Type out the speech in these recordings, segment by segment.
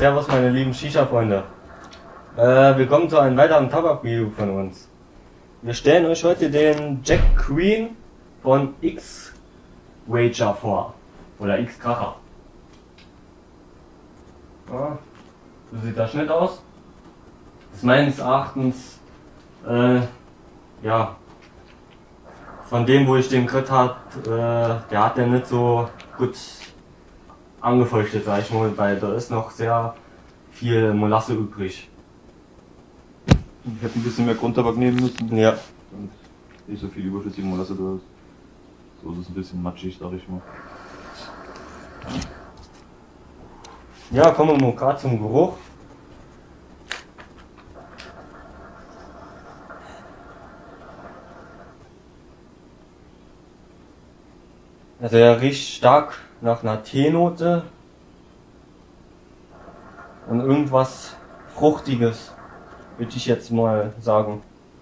servus meine lieben Shisha-Freunde. Willkommen zu einem weiteren Tabak-Video von uns. Wir stellen euch heute den Jack Queen von X-Rager vor. Oder X-Kracher. Ja, so sieht der Schnitt aus. Das ist meines Erachtens, ja, von dem wo ich den Crit hat, der hat ja nicht so gut angefeuchtet, sag ich mal, weil da ist noch sehr viel Molasse übrig. Ich hätte ein bisschen mehr Grundtabak nehmen müssen. Ja. Und nicht so viel überschüssige Molasse da ist. So ist es ein bisschen matschig, sag ich mal. Ja, kommen wir mal gerade zum Geruch. Also er riecht stark nach einer Teenote und irgendwas Fruchtiges, würde ich jetzt mal sagen.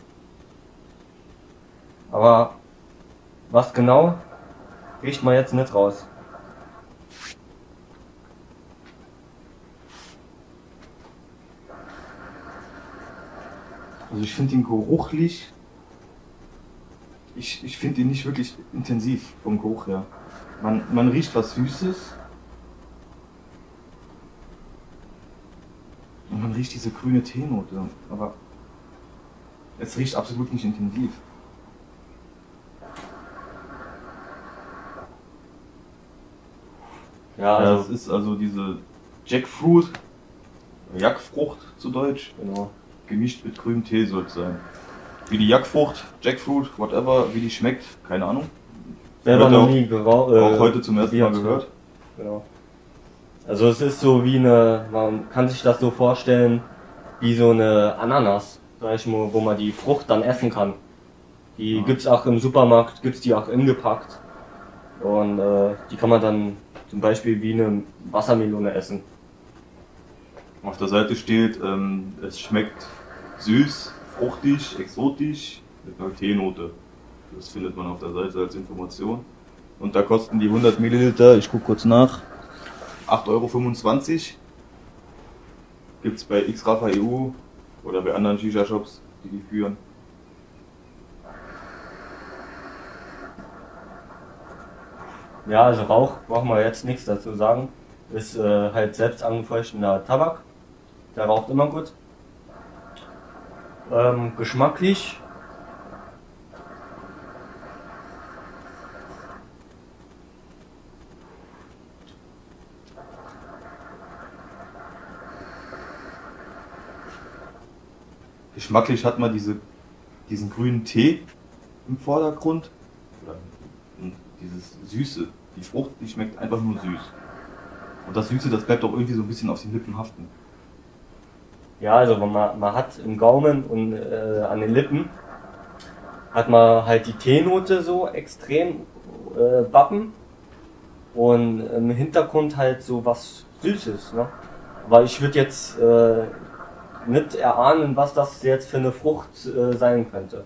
Aber was genau, riecht man jetzt nicht raus. Also ich finde ihn geruchlich. Ich finde ihn nicht wirklich intensiv vom Geruch her. Man riecht was Süßes. Und man riecht diese grüne Teenote. Aber es riecht absolut nicht intensiv. Ja, Ja, also, es ist also diese Jackfruit, Jackfrucht zu Deutsch, genau. gemischt mit grünem Tee soll es sein. Wie die Jackfrucht, Jackfruit, whatever, wie die schmeckt, keine Ahnung. Selber Heute noch auch- nie Auch heute zum ersten Mal probiert. gehört. Genau. Also es ist so wie eine, man kann sich das so vorstellen, wie so eine Ananas, sag ich mal, wo man die Frucht dann essen kann. Die Ja. gibt's auch im Supermarkt, gibt's die auch ingepackt. Und die kann man dann zum Beispiel wie eine Wassermelone essen. Auf der Seite steht, es schmeckt süß, fruchtig, exotisch mit einer Teenote. Das findet man auf der Seite als Information. Und da kosten die 100 Milliliter, ich gucke kurz nach, 8,25 €. Gibt es bei X-Racher EU oder bei anderen Shisha-Shops, die führen. Ja, also Rauch brauchen wir jetzt nichts dazu sagen. Ist halt selbst angefeuchteter Tabak. Der raucht immer gut. Geschmacklich. Geschmacklich hat man diesen grünen Tee im Vordergrund. Und dieses Süße, die Frucht, die schmeckt einfach nur süß. Und das Süße, das bleibt auch irgendwie so ein bisschen auf den Lippen haften. Ja, also man hat im Gaumen und an den Lippen hat man halt die Teenote so extrem bappen und im Hintergrund halt so was Süßes, ne? Aber ich würde jetzt nicht erahnen, was das jetzt für eine Frucht sein könnte.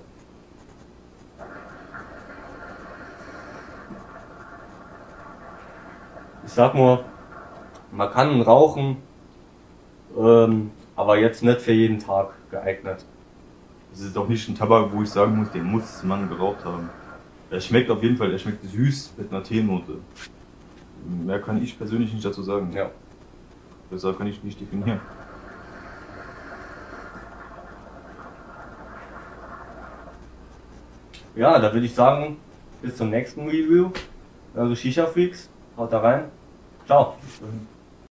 Ich sag nur, man kann rauchen, aber jetzt nicht für jeden Tag geeignet. Das ist auch nicht ein Tabak, wo ich sagen muss, den muss man geraucht haben. Er schmeckt auf jeden Fall, er schmeckt süß mit einer Teenote. Mehr kann ich persönlich nicht dazu sagen. Ja. Besser kann ich nicht definieren. Ja, da würde ich sagen, bis zum nächsten Review. Also Shisha Freaks, haut da rein. Ciao. Bis dahin.